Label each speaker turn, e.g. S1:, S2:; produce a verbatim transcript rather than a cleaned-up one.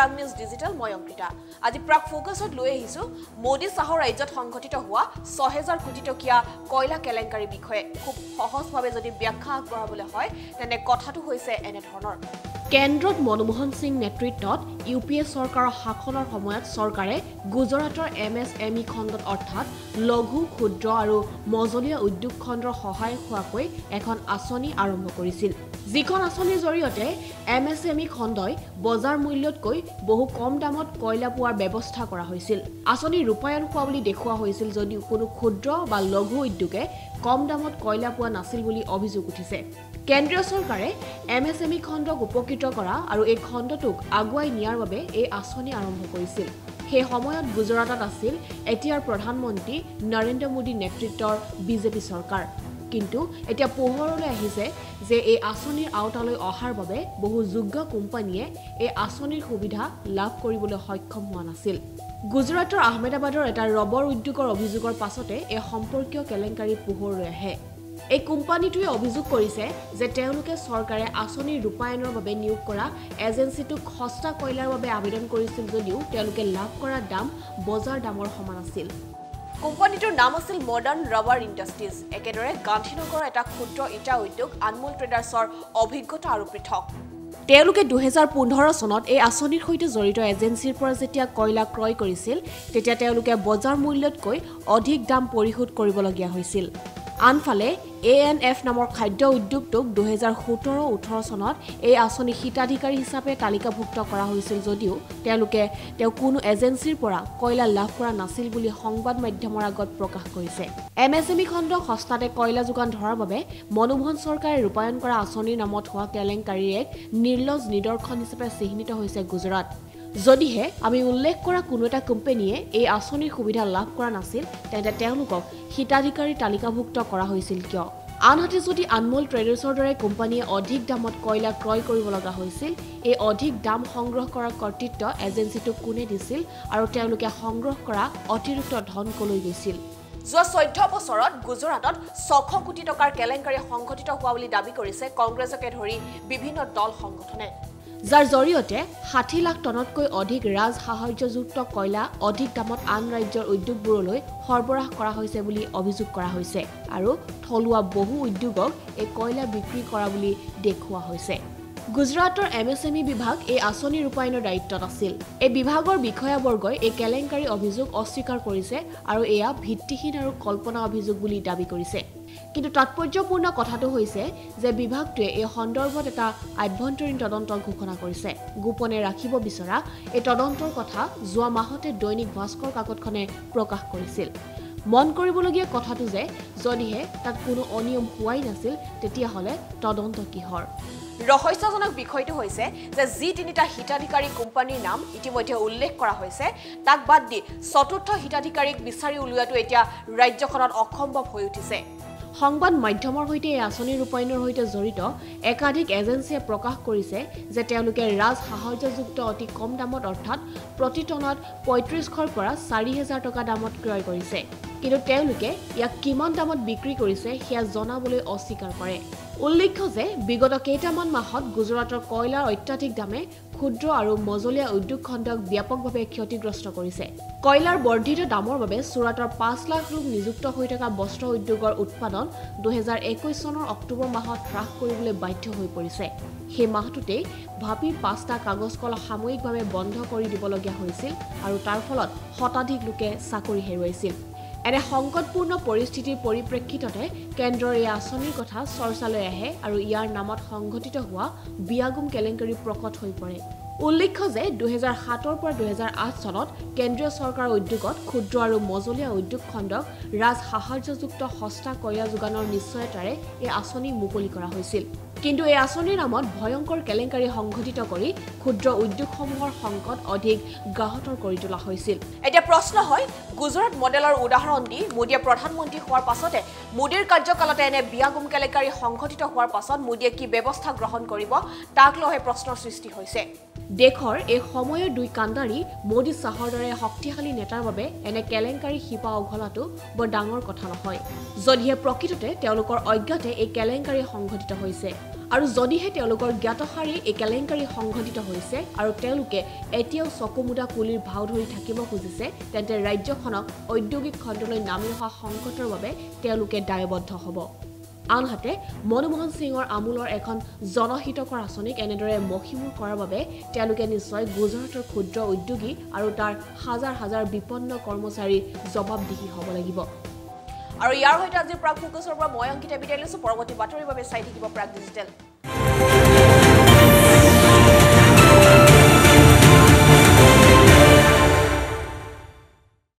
S1: Prag news digital মই অংকিতা আজি প্ৰাগ ফোকাছত লৈ আহিছো মোদী চাহৰ ৰাজ্যত সংঘটিত হোৱা ছয় হাজাৰ কোটি টকীয়া কয়লা কেলেংকাৰী বিষয়ে খুব সহজভাৱে যদি ব্যাখ্যা আগবঢ়াবলৈ হয় তেনে কথাটো হৈছে এনে ধৰণৰ কেন্দ্ৰত মনমোহন সিং নেতৃত্বত ইউ পি এ চৰকাৰৰ শাসনৰ সময়ত চৰকাৰে গুজৰাটৰ এম এছ এম ই খণ্ডত অৰ্থাৎ লঘু ক্ষুদ্ৰ আৰু মজলীয়া উদ্যোগ খণ্ডৰ সহায় হোৱাকৈ এখন আঁচনি আৰম্ভ কৰিছিল যিখন আঁচনিৰ জৰিয়তে এম এছ এম ই খণ্ডই বজাৰ মূল্যতকৈ বহু কম দামত কয়লা পোৱাৰ ব্যৱস্থা কৰা হৈছিল আঁচনি ৰূপায়ণ হোৱা বুলি দেখুওৱা হৈছিল যদিও কোনো ক্ষুদ্ৰ বা লঘু উদ্যোগে কম দামত কয়লা পোৱা নাছিল বুলি অভিযোগ উঠিছে কেন্দ্ৰীয় চৰকাৰে এম এছ এম ই খণ্ডক উপকৃত কৰা আৰু এই খণ্ডটোক আগুৱাই নিয়াৰ বাবে এই আঁচনি আৰম্ভ কৰিছিল সেই সময়ত গুজৰাটত আছিল এতিয়াৰ প্ৰধানমন্ত্ৰী নৰেন্দ্ৰ মোদী নেতৃত্বৰ বিজেপি চৰকাৰ কিন্তু এতিয়া পোহৰলৈ আহিছে যে এই আঁচনিৰ আওতালৈ অহাৰ বাবে বহু যোগ্য কোম্পানীয়ে এই আঁচনিৰ সুবিধা লাভ কৰিবলৈ সক্ষম হোৱা নাছিল গুজৰাটৰ আহমেদাবাদৰ এটা ৰবৰ উদ্যোগৰ অভিযোগৰ পাছতে এই সম্পৰ্কীয় কেলেংকাৰী পোহৰলৈ আহে এই কোম্পানীটোৱে অভিযোগ কৰিছে যে তেওঁলোকে চৰকাৰে আঁচনিৰ ৰূপায়ণৰ বাবে নিয়োগ কৰা এজেন্সিটোক সস্তা কয়লাৰ বাবে আবেদন কৰিছিল যদিও তেওঁলোকে লাভ কৰা দাম বজাৰ দামৰ সমান আছিল কোম্পানীটোৰ নাম আছিল মডাৰ্ণ ৰাবাৰ ইণ্ডাষ্ট্ৰিজ একেদৰে গান্ধীনগৰৰ এটা ক্ষুদ্ৰ ইটা উদ্যোগ আনমোল ট্ৰেডাৰ্ছৰ অভিজ্ঞতা আৰু পৃথক তেওঁলোকে দুই হাজাৰ পোন্ধৰ চনত এই আঁচনিৰ সৈতে জড়িত এজেন্সিৰ পৰা যেতিয়া কয়লা ক্ৰয় কৰিছিল তেতিয়া তেওঁলোকে বজাৰ মূল্যতকৈ অধিক দাম পৰিশোধ কৰিবলগীয়া হৈছিল আনফালে এ এন এফ নামৰ খাদ্য উদ্যোগটোক দুই হাজাৰ সোতৰ ওঠৰ চনত এই আঁচনি হিতাধিকাৰী হিচাপে তালিকাভুক্ত কৰা হৈছিল যদিও তেওঁলোকে তেওঁ কোনো এজেন্সিৰ পৰা কয়লা লাভ কৰা নাছিল বুলি সংবাদ মাধ্যমৰ আগত প্ৰকাশ কৰিছে এম এছ এম ই খণ্ডক সস্তাতে কয়লা যোগান ধৰাৰ বাবে মনমোহন চৰকাৰে ৰূপায়ণ কৰা আঁচনিৰ নামত হোৱা কেলেংকাৰীৰ এক নিৰ্লজ্জ নিদৰ্শন হিচাপে চিহ্নিত হৈছে গুজৰাট যদিহে আমি উল্লেখ কৰা কোনো এটা কোম্পানীয়ে এই আঁচনিৰ সুবিধা লাভ কৰা নাছিল তেন্তে তেওঁলোকক হিতাধিকাৰী তালিকাভুক্ত কৰা হৈছিল কিয় আনহাতে যদি আনমোল ট্ৰেডাৰ্ছৰ দৰে কোম্পানীয়ে অধিক দামত কয়লা ক্ৰয় কৰিব লগা হৈছিল এই অধিক দাম সংগ্ৰহ কৰাৰ কৰ্তৃত্ব এজেন্সিটোক কোনে দিছিল আৰু তেওঁলোকে সংগ্ৰহ কৰা অতিৰিক্ত ধন কলৈ গৈছিল যোৱা চৈধ্য বছৰত গুজৰাটত ছশ কোটি টকাৰ কেলেংকাৰী সংঘটিত হোৱা বুলি দাবী কৰিছে কংগ্ৰেছকে ধৰি বিভিন্ন দল সংগঠনে যাৰ জৰিয়তে ষাঠি লাখ টনতকৈ অধিক ৰাজ সাহায্যযুক্ত কয়লা অধিক দামত আন ৰাজ্যৰ উদ্যোগবোৰলৈ সৰবৰাহ কৰা হৈছে বুলি অভিযোগ কৰা হৈছে আৰু থলুৱা বহু উদ্যোগক এই কয়লা বিক্ৰী কৰা বুলি দেখুওৱা হৈছে গুজৰাটৰ এম এছ এম ই বিভাগ এই আঁচনি ৰূপায়ণৰ দায়িত্বত আছিল এই বিভাগৰ বিষয়াবৰ্গই এই কেলেংকাৰী অভিযোগ অস্বীকাৰ কৰিছে আৰু এয়া ভিত্তিহীন আৰু কল্পনা অভিযোগ বুলি দাবী কৰিছে কিন্তু তাৎপৰ্যপূৰ্ণ কথাটো হৈছে যে বিভাগটোৱে এই সন্দৰ্ভত এটা আভ্যন্তৰীণ তদন্ত ঘোষণা কৰিছে গোপনে ৰাখিব বিচৰা এই তদন্তৰ কথা যোৱা মাহতে দৈনিক ভাস্কৰ কাকতখনে প্ৰকাশ কৰিছিল মন কৰিবলগীয়া কথাটো যে যদিহে তাত কোনো অনিয়ম হোৱাই নাছিল তেতিয়াহ'লে তদন্ত কিহৰ ৰহস্যজনক বিষয়টো হৈছে যে যি তিনিটা হিতাধিকাৰী কোম্পানীৰ নাম ইতিমধ্যে উল্লেখ কৰা হৈছে তাক বাদ দি চতুৰ্থ হিতাধিকাৰীক বিচাৰি উলিওৱাটো এতিয়া ৰাজ্যখনত অসম্ভৱ হৈ উঠিছে সংবাদ মাধ্যমৰ সৈতে এই আঁচনি ৰূপায়ণৰ সৈতে জড়িত একাধিক এজেন্সিয়ে প্ৰকাশ কৰিছে যে তেওঁলোকে ৰাজ সাহায্যযুক্ত অতি কম দামত অৰ্থাৎ প্ৰতি টনত পঁয়ত্ৰিছশৰ পৰা চাৰি হাজাৰ টকা দামত ক্ৰয় কৰিছে কিন্তু তেওঁলোকে ইয়াক কিমান দামত বিক্ৰী কৰিছে সেয়া জনাবলৈ অস্বীকাৰ কৰে উল্লেখ্য যে বিগত কেইটামান মাহত গুজৰাটৰ কয়লাৰ অত্যাধিক দামে ক্ষুদ্ৰ আৰু মজলীয়া উদ্যোগ খণ্ডক ব্যাপকভাৱে ক্ষতিগ্ৰস্ত কৰিছে কয়লাৰ বৰ্ধিত দামৰ বাবে চুৰাটৰ পাঁচ লাখ লোক নিযুক্ত হৈ থকা বস্ত্ৰ উদ্যোগৰ উৎপাদন দুই হাজাৰ একৈছ চনৰ অক্টোবৰ মাহত হ্ৰাস কৰিবলৈ বাধ্য হৈ পৰিছে সেই মাহটোতেই ভাপিৰ পাঁচটা কাগজ কল সাময়িকভাৱে বন্ধ কৰি দিবলগীয়া হৈছিল আৰু তাৰ ফলত শতাধিক লোকে চাকৰি হেৰুৱাইছিল এনে সংকটপূৰ্ণ পৰিস্থিতিৰ পৰিপ্ৰেক্ষিততে কেন্দ্ৰৰ এই আঁচনিৰ কথা চৰ্চালৈ আহে আৰু ইয়াৰ নামত সংঘটিত হোৱা বিয়াগুম কেলেংকাৰী প্ৰকট হৈ পৰে উল্লেখ্য যে দুই হাজাৰ সাতৰ পৰা দুই হাজাৰ আঠ চনত কেন্দ্ৰীয় চৰকাৰৰ উদ্যোগত ক্ষুদ্ৰ আৰু মজলীয়া উদ্যোগ খণ্ডক ৰাজ সাহায্যযুক্ত সস্তা কয়লা যোগানৰ নিশ্চয়তাৰে এই আঁচনি মুকলি কৰা হৈছিল কিন্তু এই আঁচনিৰ নামত ভয়ংকৰ কেলেংকাৰী সংঘটিত কৰি ক্ষুদ্ৰ উদ্যোগসমূহৰ সংকট অধিক গাহতৰ কৰি তোলা হৈছিল এতিয়া প্ৰশ্ন হয় গুজৰাট মডেলৰ উদাহৰণ দি মোদীয়ে প্ৰধানমন্ত্ৰী হোৱাৰ পাছতে মোদীৰ কাৰ্যকালতে এনে বিয়াগুম কেলেংকাৰী সংঘটিত হোৱাৰ পাছত মোদীয়ে কি ব্যৱস্থা গ্ৰহণ কৰিব তাক লৈ প্ৰশ্নৰ সৃষ্টি হৈছে দেশৰ এই সময়ৰ দুই কাণ্ডাৰী মোদী চাহৰ দৰে শক্তিশালী নেতাৰ বাবে এনে কেলেংকাৰী শিপা অঘলাটো বৰ ডাঙৰ কথা নহয় যদিহে প্ৰকৃততে তেওঁলোকৰ অজ্ঞাতে এই কেলেংকাৰী সংঘটিত হৈছে আৰু যদিহে তেওঁলোকৰ জ্ঞাতসাৰী এই কেলেংকাৰী সংঘটিত হৈছে আৰু তেওঁলোকে এতিয়াও চকুমুদা কুলিৰ ভাও ধৰি থাকিব খুজিছে তেন্তে ৰাজ্যখনক ঔদ্যোগিক খণ্ডলৈ নামি অহা সংকটৰ বাবে তেওঁলোকে দায়বদ্ধ হ'ব আনহাতে মনমোহন সিঙৰ আমুলৰ এখন জনহিতকৰ আঁচনিক এনেদৰে মহিমূৰ কৰাৰ বাবে তেওঁলোকে নিশ্চয় গুজৰাটৰ ক্ষুদ্ৰ উদ্যোগী আৰু তাৰ হাজাৰ হাজাৰ বিপন্ন কৰ্মচাৰী জবাবদিহি হ'ব লাগিব আৰু ইয়াৰ সৈতে আজি প্ৰাগ ফোকাছৰ পৰা মই অংকিতা বিদায় লৈছো পৰৱৰ্তী বাতৰিৰ বাবে চাই থাকিব প্ৰাগ ডিজিটেল